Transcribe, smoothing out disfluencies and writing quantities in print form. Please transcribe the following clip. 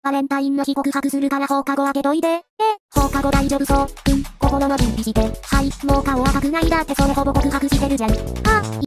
バレンタインの日告白するから放課後開けといて。放課後大丈夫そう。心の準備して。はい、もう顔赤くないだってそれほぼ告白してるじゃん。